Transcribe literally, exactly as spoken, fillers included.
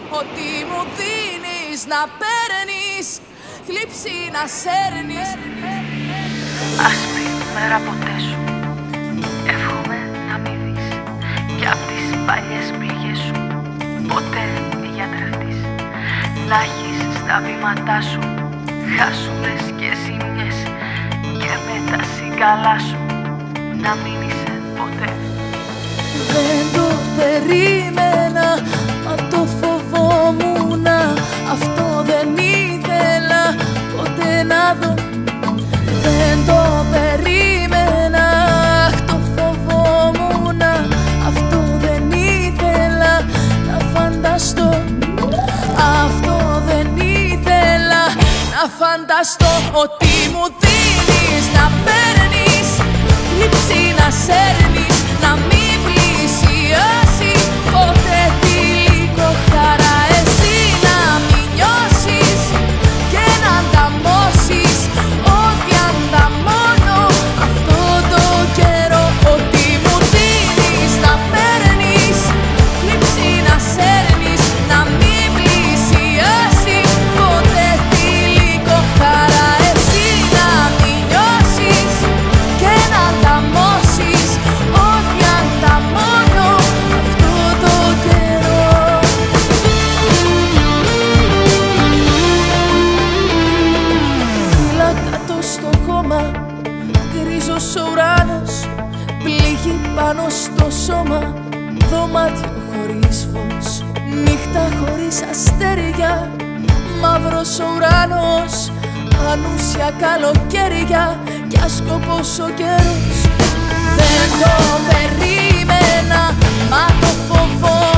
Ό,τι μου δίνεις να παίρνεις, θλίψη να σέρνεις. Άσπρη μέρα ποτέ σου, εύχομαι να μην δεις κι απ' τις παλιές πληγές σου ποτέ μη γιατρευτείς. Να έχεις στα βήματά σου χάσουλες και ζημιές και με τα συγκαλά σου να μην είσαι ποτέ. Δεν το περίμενα, μα το φοβόμουνα, αυτό δεν ήθελα ποτέ να δω. Δεν το περίμενα, το φοβόμουνα, αυτό δεν ήθελα να φανταστώ. Αυτό δεν ήθελα να φανταστώ. Ότι μου δίνεις να παίρνεις, θλίψη να σέρνεις, να μην πλησιάσει ποτέ τη λίγο χαρά. Εσύ να μην νιώσεις και να ανταμώσεις ό,τι ανταμώνω αυτό το καιρό. Ότι μου δίνεις να παίρνεις, θλίψη να σέρνεις, να μην πλησιάσει ποτέ τη λίγο χαρά. Εσύ να μην νιώσεις και να ανταμώσεις ό,τι ανταμώνω αυτό το καιρό. Φύλλα κάτω στο χώμα, γκρίζος ο ουράνος, πληγή πάνω στο σώμα, δωμάτιο χωρίς φως, νύχτα χωρίς αστέρια, μαύρος ο ουράνος, ανούσια καλοκαίρια κι άσκοπος ο καιρός. Δεν το περίμενα, μα το φοβόμουν.